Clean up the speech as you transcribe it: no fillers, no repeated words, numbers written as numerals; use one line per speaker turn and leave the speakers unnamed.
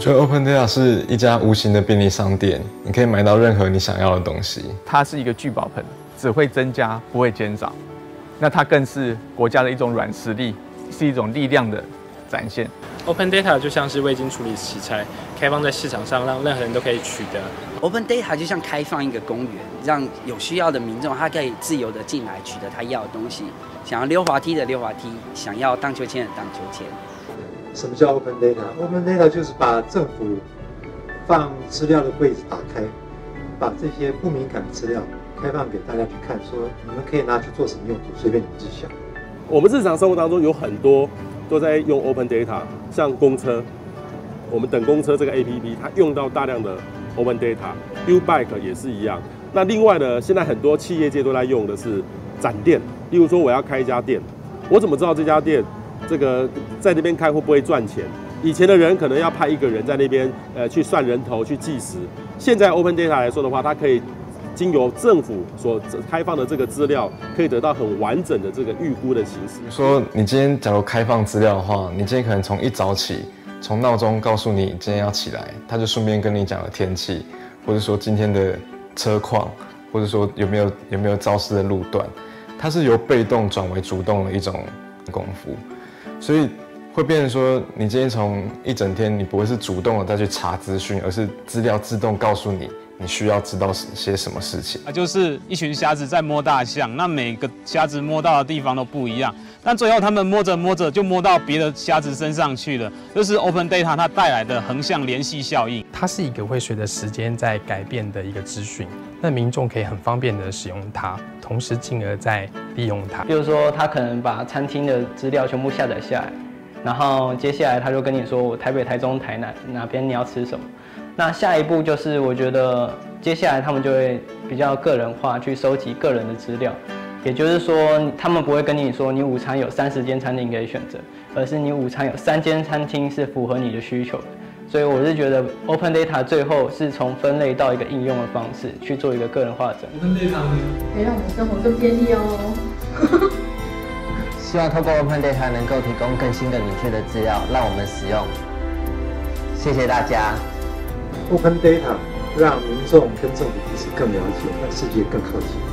觉得 Open Data 是一家无形的便利商店，你可以买到任何你想要的东西。
它是一个聚宝盆，只会增加，不会减少。那它更是国家的一种软实力，是一种力量的展现。
Open Data 就像是未经处理食材，开放在市场上，让任何人都可以取得。
Open Data 就像开放一个公园，让有需要的民众他可以自由的进来取得他要的东西。想要溜滑梯的溜滑梯，想要荡秋千的荡秋千。
什么叫 Open Data？Open Data 就是把政府放资料的柜子打开，把这些不敏感的资料开放给大家去看，说你们可以拿去做什么用途，随便你们自己想。
我们日常生活当中有很多都在用 Open Data， 像公车，我们等公车这个 APP， 它用到大量的 Open Data。Ubike 也是一样。那另外呢，现在很多企业界都在用的是展店，例如说我要开一家店，我怎么知道这家店这个在那边开会不会赚钱？以前的人可能要派一个人在那边去算人头、去计时，现在 Open Data 来说的话，它可以经由政府所开放的这个资料，可以得到很完整的这个预估的形式。
说你今天假如开放资料的话，你今天可能从一早起，从闹钟告诉你今天要起来，他就顺便跟你讲了天气，或者说今天的车况，或者说有没有肇事的路段，它是由被动转为主动的一种功夫，所以会变成说，你今天从一整天，你不会是主动的再去查资讯，而是资料自动告诉你你需要知道些什么事情。
就是一群瞎子在摸大象，那每个瞎子摸到的地方都不一样，但最后他们摸着摸着就摸到别的瞎子身上去了，就是 Open Data 它带来的横向联系效应。
它是一个会随着时间在改变的一个资讯，那民众可以很方便的使用它，同时进而再利用它。
比如说，他可能把餐厅的资料全部下载下来，然后接下来他就跟你说，我台北、台中、台南哪边你要吃什么。那下一步就是，我觉得接下来他们就会比较个人化，去收集个人的资料。也就是说，他们不会跟你说你午餐有30间餐厅可以选择，而是你午餐有3间餐厅是符合你的需求的。所以我是觉得 Open Data 最后是从分类到一个应用的方式去做一个个人化的整理。
Open Data 可以让我们生活更便利哦。
希望透过 Open Data 能够提供更新、更明确的资料，让我们使用。谢谢大家。
Open Data 让民众跟政府彼此更了解，让世界更和谐。